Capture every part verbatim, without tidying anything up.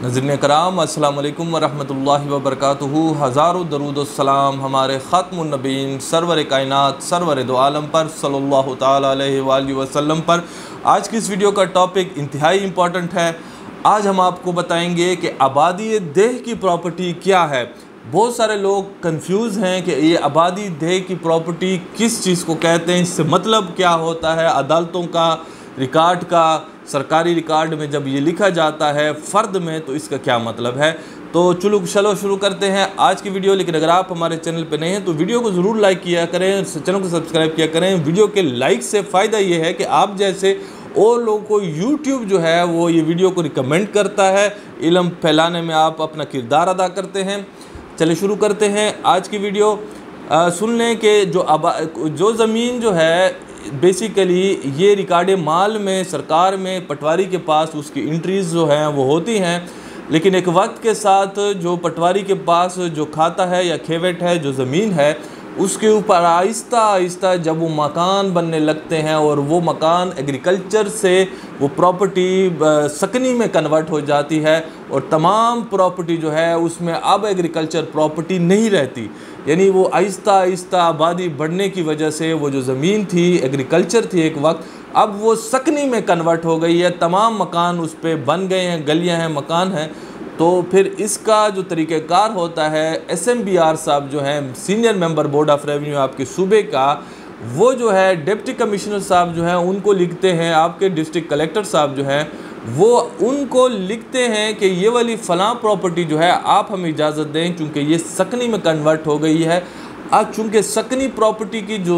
नाज़रीन कराम अस्सलाम वालेकुम वरहमतुल्लाहि वबरकातुहू। हज़ारों दरूद व सलाम हमारे ख़ातमुन नबीयीन सरवर कायनात सरवर दो आलम पर सल्लल्लाहु ताला अलैहि वालैहि वसल्लम पर। आज की इस वीडियो का टॉपिक इंतहाई इम्पॉर्टेंट है। आज हम आपको बताएंगे कि आबादी देह की प्रॉपर्टी क्या है। बहुत सारे लोग कंफ्यूज हैं कि ये आबादी देह की प्रॉपर्टी किस चीज़ को कहते हैं, इससे मतलब क्या होता है। अदालतों का रिकॉर्ड का सरकारी रिकॉर्ड में जब ये लिखा जाता है फ़र्द में, तो इसका क्या मतलब है। तो चलो चलो शुरू करते हैं आज की वीडियो। लेकिन अगर आप हमारे चैनल पर नए हैं तो वीडियो को ज़रूर लाइक किया करें, चैनल को सब्सक्राइब किया करें। वीडियो के लाइक से फ़ायदा ये है कि आप जैसे और लोगों को यूट्यूब जो है वो ये वीडियो को रिकमेंड करता है, इल्म फैलाने में आप अपना किरदार अदा करते हैं। चलिए शुरू करते हैं आज की वीडियो। आ, सुन लें कि जो आबा जो ज़मीन जो है बेसिकली ये रिकॉर्ड माल में सरकार में पटवारी के पास उसकी एंट्रीज़ जो हैं वो होती हैं। लेकिन एक वक्त के साथ जो पटवारी के पास जो खाता है या खेवेट है, जो ज़मीन है, उसके ऊपर आहिस्ता आहिस्ता जब वो मकान बनने लगते हैं और वो मकान एग्रीकल्चर से वो प्रॉपर्टी सकनी में कन्वर्ट हो जाती है और तमाम प्रॉपर्टी जो है उसमें अब एग्रीकल्चर प्रॉपर्टी नहीं रहती। यानी वो आहिस्ता आहिस्ता आबादी बढ़ने की वजह से वो जो ज़मीन थी एग्रीकल्चर थी एक वक्त, अब वो सकनी में कन्वर्ट हो गई है। तमाम मकान उस पर बन गए हैं, गलियाँ हैं, मकान हैं। तो फिर इसका जो तरीक़ेकार होता है, एस एम बी आर साहब जो हैं senior member board of revenue आपके सूबे का, वो जो है डिप्टी कमिश्नर साहब जो हैं उनको लिखते हैं, आपके डिस्ट्रिक्ट कलेक्टर साहब जो हैं वो उनको लिखते हैं कि ये वाली फ़लाँ प्रॉपर्टी जो है आप हमें इजाज़त दें क्योंकि ये सकनी में कन्वर्ट हो गई है। आज चूँकि सकनी प्रॉपर्टी की जो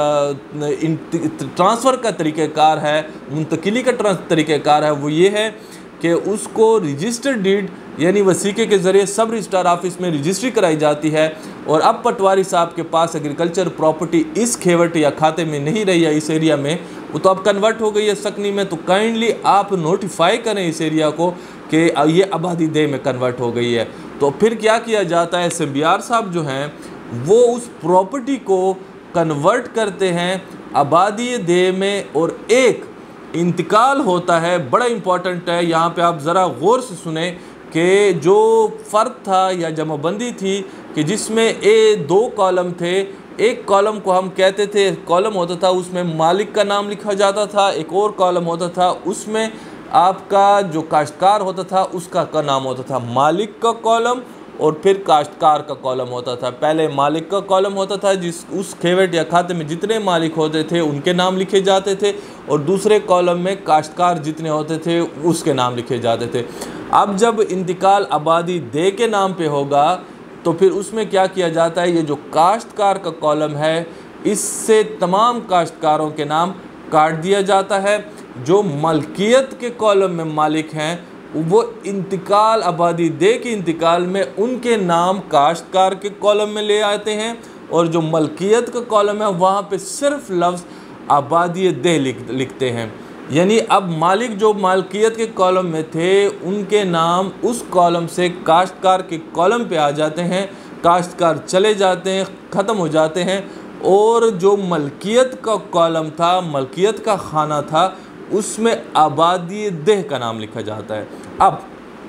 ट्रांसफ़र का तरीक़ेकार है, मुंतकिली का तरीक़ेकार है, वो ये है कि उसको रजिस्टर्ड डीड यानी वसीके के ज़रिए सब रजिस्ट्रार ऑफिस में रजिस्ट्री कराई जाती है। और अब पटवारी साहब के पास एग्रीकल्चर प्रॉपर्टी इस खेवट या खाते में नहीं रही है, इस एरिया में, वो तो अब कन्वर्ट हो गई है सकनी में। तो काइंडली आप नोटिफाई करें इस एरिया को कि ये आबादी देह में कन्वर्ट हो गई है। तो फिर क्या किया जाता है, एस एम बी आर साहब जो हैं वो उस प्रॉपर्टी को कन्वर्ट करते हैं आबादी देह में और एक इंतकाल होता है। बड़ा इम्पॉर्टेंट है, यहाँ पे आप ज़रा गौर से सुने कि जो फ़र्द था या जमाबंदी थी कि जिसमें ए दो कॉलम थे। एक कॉलम को हम कहते थे, कॉलम होता था उसमें मालिक का नाम लिखा जाता था, एक और कॉलम होता था उसमें आपका जो काश्तकार होता था उसका का नाम होता था। मालिक का कॉलम और फिर काश्तकार का कॉलम होता था। पहले मालिक का कॉलम होता था जिस उस खेवट या खाते में जितने मालिक होते थे उनके नाम लिखे जाते थे, और दूसरे कॉलम में काश्तकार जितने होते थे उसके नाम लिखे जाते थे। अब जब इंतकाल आबादी देह के नाम पे होगा तो फिर उसमें क्या किया जाता है, ये जो काश्तकार का कॉलम है इससे तमाम काश्तकारों के नाम काट दिया जाता है। जो मलकियत के कॉलम में मालिक हैं वो इंतकाल आबादी देह के इंतकाल में उनके नाम काश्तकार के कॉलम में ले आते हैं, और जो मलकियत का कॉलम है वहाँ पे सिर्फ लफ्ज़ आबादी देह लिख लिखते हैं। यानी अब मालिक जो मालकियत के कॉलम में थे उनके नाम उस कॉलम से काश्तकार के कॉलम पे आ जाते हैं, काश्तकार चले जाते हैं, ख़त्म हो जाते हैं, और जो मलकियत का कॉलम था, मलकियत का खाना था, उसमें आबादी देह का नाम लिखा जाता है। अब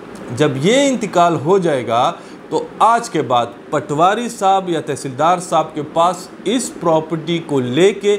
जब ये इंतकाल हो जाएगा तो आज के बाद पटवारी साहब या तहसीलदार साहब के पास इस प्रॉपर्टी को लेके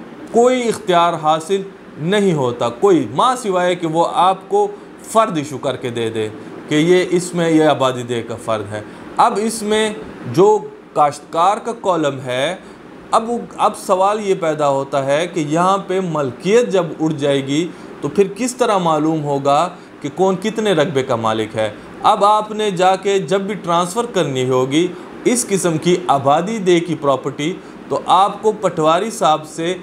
कोई इख्तियार हासिल नहीं होता, कोई माँ सिवाय कि वो आपको फ़र्द इशू करके दे दे कि ये इसमें ये आबादी देह का फ़र्द है। अब इसमें जो काश्तकार का कॉलम है, अब अब सवाल ये पैदा होता है कि यहाँ पे मलकियत जब उड़ जाएगी तो फिर किस तरह मालूम होगा कि कौन कितने रकबे का मालिक है। अब आपने जाके जब भी ट्रांसफ़र करनी होगी इस किस्म की आबादी देह की प्रॉपर्टी, तो आपको पटवारी साहब से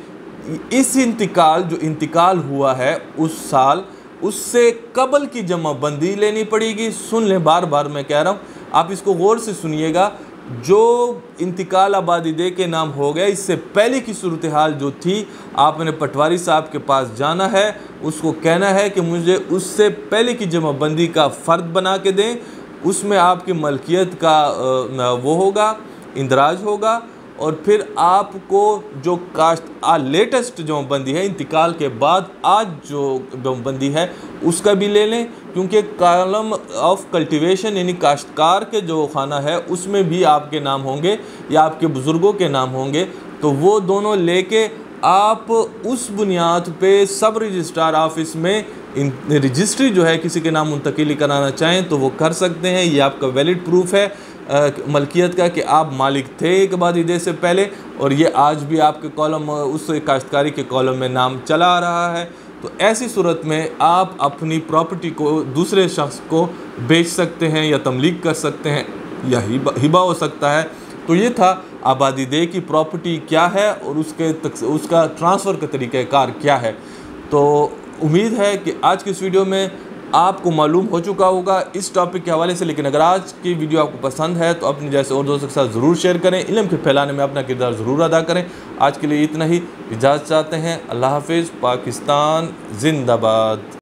इस इंतकाल जो इंतकाल हुआ है उस साल, उससे कबल की जमाबंदी लेनी पड़ेगी। सुन लें, बार बार मैं कह रहा हूँ, आप इसको गौर से सुनिएगा। जो इंतकाल आबादी देह के नाम हो गया, इससे पहले की सूरत हाल जो थी, आपने पटवारी साहब के पास जाना है, उसको कहना है कि मुझे उससे पहले की जमाबंदी का फ़र्द बना के दें, उसमें आपकी मलकियत का वो होगा, इंदराज होगा, और फिर आपको जो कास्ट आ लेटेस्ट जमाबंदी है इंतकाल के बाद आज जो जमाबंदी है उसका भी ले लें, क्योंकि कॉलम ऑफ कल्टीवेशन यानी काश्तकार के जो खाना है उसमें भी आपके नाम होंगे या आपके बुज़ुर्गों के नाम होंगे, तो वो दोनों लेके आप उस बुनियाद पे सब रजिस्ट्रार ऑफिस में इन रजिस्ट्री जो है किसी के नाम मुंतकिल कराना चाहें तो वो कर सकते हैं। ये आपका वैलिड प्रूफ है आ, मलकियत का कि आप मालिक थे एक बादिदे से पहले, और ये आज भी आपके कॉलम उस काश्तकारी के कॉलम में नाम चला आ रहा है। तो ऐसी सूरत में आप अपनी प्रॉपर्टी को दूसरे शख्स को बेच सकते हैं या तमलीक कर सकते हैं या हिबा हिबा हो सकता है। तो ये था आबादीदेह की प्रॉपर्टी क्या है और उसके तक उसका ट्रांसफ़र का तरीक़ाकार क्या है। तो उम्मीद है कि आज की इस वीडियो में आपको मालूम हो चुका होगा इस टॉपिक के हवाले से। लेकिन अगर आज की वीडियो आपको पसंद है तो अपने जैसे और दोस्तों के साथ ज़रूर शेयर करें, इल्म के फैलाने में अपना किरदार ज़रूर अदा करें। आज के लिए इतना ही, इजाज़त चाहते हैं। अल्लाह हाफिज़। पाकिस्तान जिंदाबाद।